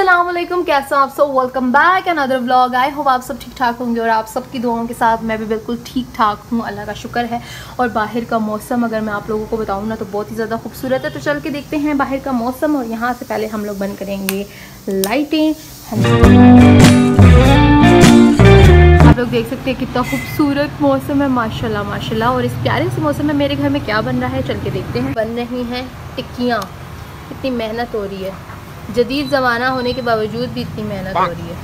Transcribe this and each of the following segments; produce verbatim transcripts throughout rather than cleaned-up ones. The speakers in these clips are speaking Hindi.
अस्सलाम वालेकुम, कैसे हो आप सब। Welcome back another vlog. I hope आप सब ठीक ठाक होंगे और आप सबकी दुआओं के साथ मैं भी बिल्कुल ठीक ठाक हूँ, अल्लाह का शुक्र है। और बाहर का मौसम अगर मैं आप लोगों को बताऊँ ना तो बहुत ही ज़्यादा खूबसूरत है। तो चल के देखते हैं बाहर का मौसम। और यहाँ से पहले हम लोग बंद करेंगे लाइटें। आप लोग देख सकते हैं कितना खूबसूरत मौसम है, माशाल्लाह माशाल्लाह। और इस प्यारे से मौसम में मेरे घर में क्या बन रहा है, चल के देखते हैं। बन रही हैं टिक्कियाँ, कितनी मेहनत हो रही है। जदीद ज़माना होने के बावजूद भी इतनी मेहनत हो रही है।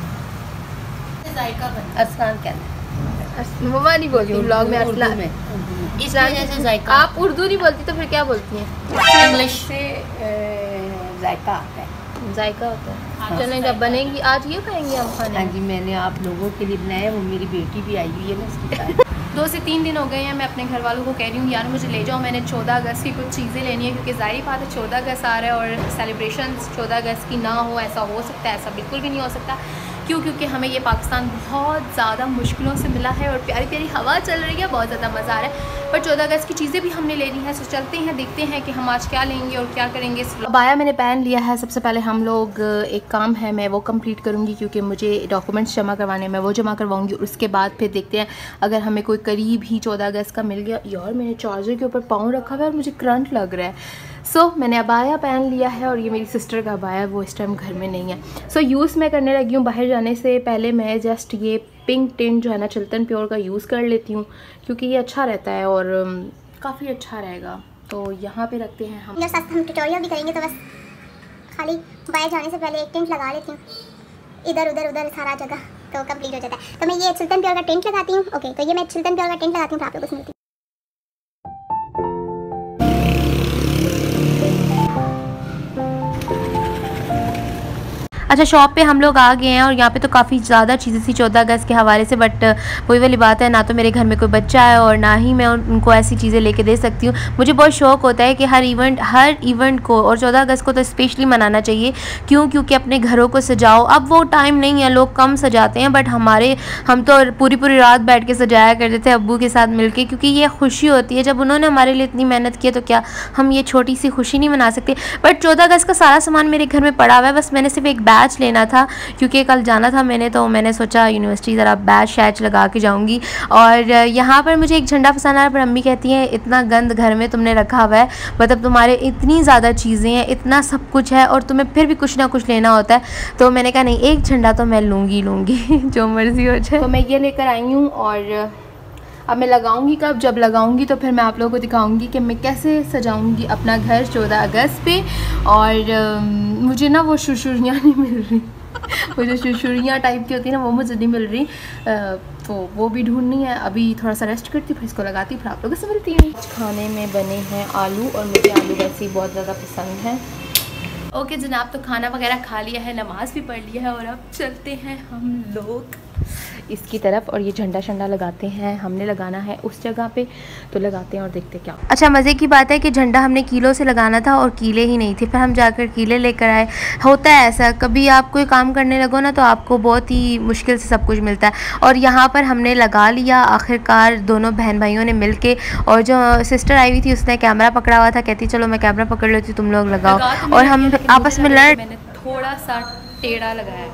अरसलान क्या मम्मा नहीं बोलती ब्लॉग में, अरसलान में। आप उर्दू नहीं बोलती तो फिर क्या बोलती हैं? इंग्लिश से जायका आता है। जायका होता है। चलें जब बनेंगी आज ये खाएंगे हम खाने। हाँ जी, मैंने आप लोगों के लिए बनाया। वो मेरी बेटी भी आई हुई है ना, उसके साथ। दो से तीन दिन हो गए हैं मैं अपने घर वालों को कह रही हूँ यार मुझे ले जाओ, मैंने चौदह अगस्त की कुछ चीज़ें लेनी है। क्योंकि ज़ाहिर बात है चौदह अगस्त आ रहा है और सेलिब्रेशन चौदह अगस्त की ना हो, ऐसा हो सकता है? ऐसा बिल्कुल भी नहीं हो सकता। क्यों? क्योंकि हमें ये पाकिस्तान बहुत ज़्यादा मुश्किलों से मिला है और प्यारी प्यारी हवा चल रही है, बहुत ज़्यादा मज़ा आ रहा है। पर चौदह अगस्त की चीज़ें भी हमने लेनी है। सो चलते हैं, देखते हैं कि हम आज क्या लेंगे और क्या करेंगे। बाया मैंने पहन लिया है। सबसे पहले हम लोग एक काम है मैं वो कंप्लीट करूँगी क्योंकि मुझे डॉक्यूमेंट्स जमा करवाने में वो जमा करवाऊँगी। उसके बाद फिर देखते हैं अगर हमें कोई करीब ही चौदह अगस्त का मिल गया। यार मैंने चार्जर के ऊपर पाँव रखा हुआ है और मुझे करंट लग रहा है। सो so, मैंने अबाया पहन लिया है और ये मेरी सिस्टर का अबाया है, वो इस टाइम घर में नहीं है। सो so, यूज़ मैं करने लगी हूँ। बाहर जाने से पहले मैं जस्ट ये पिंक टिंट जो है ना चिल्तन प्योर का यूज़ कर लेती हूँ क्योंकि ये अच्छा रहता है और काफ़ी अच्छा रहेगा। तो यहाँ पे रखते हैं हम। साथ हम ट्यूटोरियल भी करेंगे तो बस खाली बाहर जाने से पहले एक टेंट लगा लेती हूँ, इधर उधर उधर सारा जगह तो कंप्लीट हो जाता है। तो मैं ये चिल्तन प्योर का टेंट लगाती हूँ। ओके, तो ये मैं चिल्तन प्योर का टेंट लगाती हूँ तो आप लोगों से मिलती हूँ। अच्छा, शॉप पे हम लोग आ गए हैं और यहाँ पे तो काफ़ी ज़्यादा चीज़ें थी चौदह अगस्त के हवाले से। बट वही वाली बात है, ना तो मेरे घर में कोई बच्चा है और ना ही मैं उनको ऐसी चीज़ें लेके दे सकती हूँ। मुझे बहुत शौक़ होता है कि हर इवेंट हर इवेंट को और चौदह अगस्त को तो स्पेशली मनाना चाहिए। क्यों? क्योंकि अपने घरों को सजाओ। अब वो टाइम नहीं है, लोग कम सजाते हैं, बट हमारे हम तो पूरी पूरी रात बैठ के सजाया करते थे अब्बू के साथ मिल के, क्योंकि ये खुशी होती है। जब उन्होंने हमारे लिए इतनी मेहनत की है तो क्या हम ये छोटी सी खुशी नहीं मना सकते? बट चौदह अगस्त का सारा सामान मेरे घर में पड़ा हुआ है, बस मैंने सिर्फ एक बैच लेना था क्योंकि कल जाना था मैंने, तो मैंने सोचा यूनिवर्सिटी ज़रा बैच शैच लगा के जाऊंगी। और यहाँ पर मुझे एक झंडा फसाना है, पर अम्मी कहती हैं इतना गंद घर में तुमने रखा हुआ है, मतलब तुम्हारे इतनी ज़्यादा चीज़ें हैं, इतना सब कुछ है और तुम्हें फिर भी कुछ ना कुछ लेना होता है। तो मैंने कहा नहीं, एक झंडा तो मैं लूँगी लूँगी जो मर्ज़ी हो जाए। तो मैं ये लेकर आई हूँ और अब मैं लगाऊंगी कब? जब लगाऊंगी तो फिर मैं आप लोगों को दिखाऊंगी कि मैं कैसे सजाऊंगी अपना घर चौदह अगस्त पे। और आ, मुझे ना वो शुशुरियाँ नहीं मिल रही वो जो शुशुरियाँ टाइप की होती है ना वो मुझे नहीं मिल रही, आ, तो वो भी ढूंढनी है। अभी थोड़ा सा रेस्ट करती हूँ फिर इसको लगाती फिर आप लोगों से मिलती हूँ। खाने में बने हैं आलू और मुझे आलू वैसे ही बहुत ज़्यादा पसंद है। ओके जनाब, तो खाना वगैरह खा लिया है, नमाज भी पढ़ लिया है और अब चलते हैं हम लोग इसकी तरफ। और ये झंडा शंडा लगाते हैं, हमने लगाना है उस जगह पे, तो लगाते हैं और देखते क्या। अच्छा, मज़े की बात है कि झंडा हमने कीलों से लगाना था और कीले ही नहीं थे, फिर हम जाकर कीले लेकर आए। होता है ऐसा, कभी आप कोई काम करने लगो ना तो आपको बहुत ही मुश्किल से सब कुछ मिलता है। और यहाँ पर हमने लगा लिया आखिरकार, दोनों बहन भाइयों ने मिल के। और जो सिस्टर आई हुई थी उसने कैमरा पकड़ा हुआ था, कहती चलो मैं कैमरा पकड़ लेती हूँ, तुम लोग लगाओ। लगा और हम आपस में लड़ मैंने थोड़ा सा टेढ़ा लगाया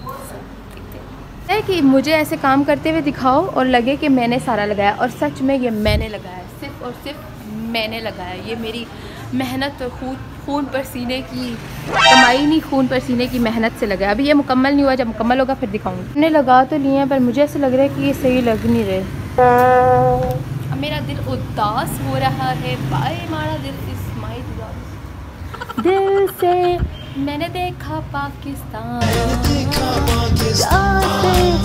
है कि मुझे ऐसे काम करते हुए दिखाओ और लगे कि मैंने सारा लगाया। और सच में ये मैंने लगाया, सिर्फ और सिर्फ मैंने लगाया। ये मेरी मेहनत और खून खून पसीने की कमाई नहीं, खून पसीने की मेहनत से लगाया। अभी ये मुकम्मल नहीं हुआ, जब मुकम्मल होगा फिर दिखाऊंगी। हमने लगा तो लिए हैं पर मुझे ऐसा लग रहा है कि ये सही लग नहीं रहे। अब मेरा दिल उदास हो रहा है। बाय मारा दिल इस माई दिल से मैंने देखा पाकिस्तान,